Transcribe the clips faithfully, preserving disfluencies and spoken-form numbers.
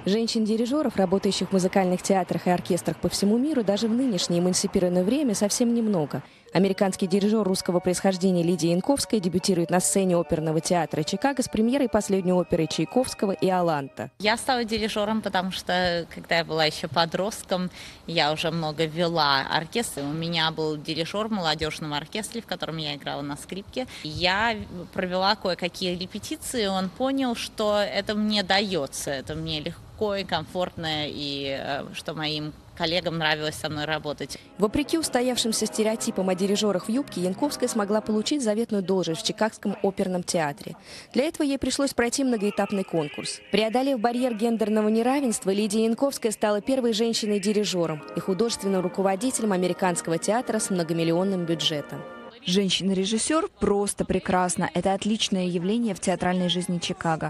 Женщин-дирижеров, работающих в музыкальных театрах и оркестрах по всему миру, даже в нынешнее эмансипированное время совсем немного. Американский дирижер русского происхождения Лидия Янковская дебютирует на сцене оперного театра Чикаго с премьерой последней оперы Чайковского «Иоланта». Я стала дирижером, потому что, когда я была еще подростком, я уже много вела оркестр. У меня был дирижер в молодежном оркестре, в котором я играла на скрипке. Я провела кое-какие репетиции, и он понял, что это мне дается, это мне легко и комфортно, и что моим коллегам нравилось со мной работать. Вопреки устоявшимся стереотипам о дирижерах в юбке, Янковская смогла получить заветную должность в Чикагском оперном театре. Для этого ей пришлось пройти многоэтапный конкурс. Преодолев барьер гендерного неравенства, Лидия Янковская стала первой женщиной-дирижером и художественным руководителем американского театра с многомиллионным бюджетом. Женщина-режиссер просто прекрасна. Это отличное явление в театральной жизни Чикаго.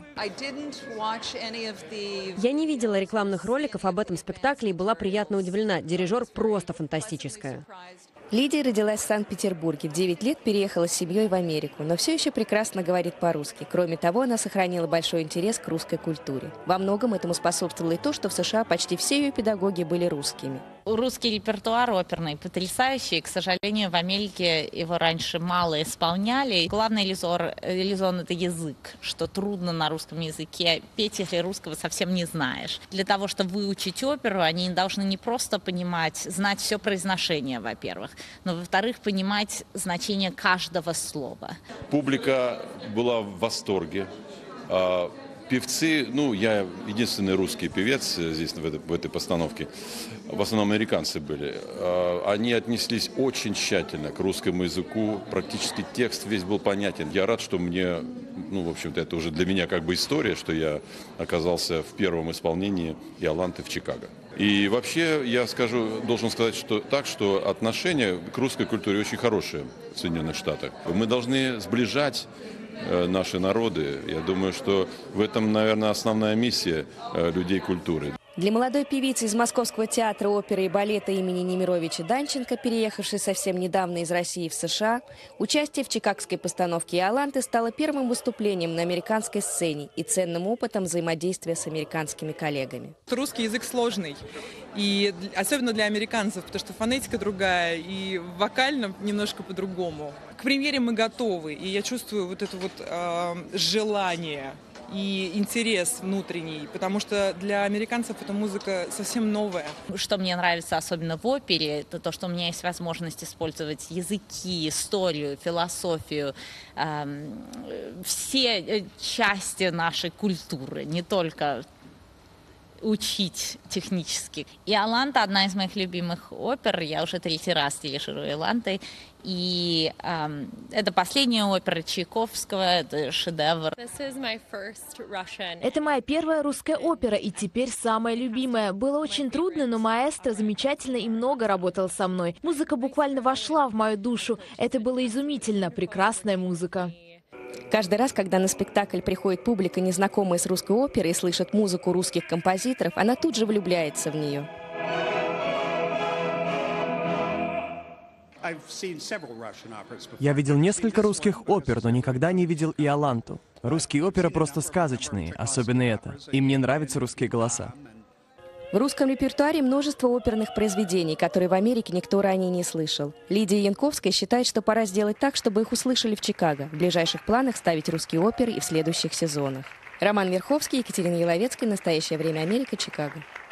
Я не видела рекламных роликов об этом спектакле и была приятно удивлена. Дирижер просто фантастическая. Лидия родилась в Санкт-Петербурге. В девять лет переехала с семьей в Америку, но все еще прекрасно говорит по-русски. Кроме того, она сохранила большой интерес к русской культуре. Во многом этому способствовало и то, что в США почти все ее педагоги были русскими. Русский репертуар оперный потрясающий. К сожалению, в Америке его раньше мало исполняли. Главный иллюзор, иллюзион – это язык, что трудно на русском языке петь, если русского совсем не знаешь. Для того, чтобы выучить оперу, они должны не просто понимать, знать все произношение, во-первых, но, во-вторых, понимать значение каждого слова. Публика была в восторге. Певцы, ну, я единственный русский певец здесь, в этой, в этой постановке, в основном американцы были, они отнеслись очень тщательно к русскому языку, практически текст весь был понятен. Я рад, что мне, ну, в общем-то, это уже для меня как бы история, что я оказался в первом исполнении «Иоланты» в Чикаго. И вообще, я скажу, должен сказать, что так, что отношение к русской культуре очень хорошее в Соединенных Штатах. Мы должны сближать наши народы. Я думаю, что в этом, наверное, основная миссия людей культуры. Для молодой певицы из Московского театра оперы и балета имени Немировича Данченко, переехавшей совсем недавно из России в США, участие в чикагской постановке «Иоланты» стало первым выступлением на американской сцене и ценным опытом взаимодействия с американскими коллегами. Русский язык сложный, и особенно для американцев, потому что фонетика другая и вокально немножко по-другому. К премьере мы готовы, и я чувствую вот это вот э, желание и интерес внутренний, потому что для американцев эта музыка совсем новая. Что мне нравится особенно в опере, это то, что у меня есть возможность использовать языки, историю, философию, э, все части нашей культуры, не только учить технически. «Иоланта» — одна из моих любимых опер. Я уже третий раз дирижирую «Иолантой». И э, это последняя опера Чайковского, это шедевр. Это моя первая русская опера, и теперь самая любимая. Было очень трудно, но маэстро замечательно и много работал со мной. Музыка буквально вошла в мою душу. Это было изумительно, прекрасная музыка. Каждый раз, когда на спектакль приходит публика, незнакомая с русской оперой, и слышит музыку русских композиторов, она тут же влюбляется в нее. Я видел несколько русских опер, но никогда не видел «Иоланту». Русские оперы просто сказочные, особенно это. И мне нравятся русские голоса. В русском репертуаре множество оперных произведений, которые в Америке никто ранее не слышал. Лидия Янковская считает, что пора сделать так, чтобы их услышали в Чикаго. В ближайших планах ставить русские оперы и в следующих сезонах. Роман Верховский, Екатерина Еловецкая. Настоящее время. Америка. Чикаго.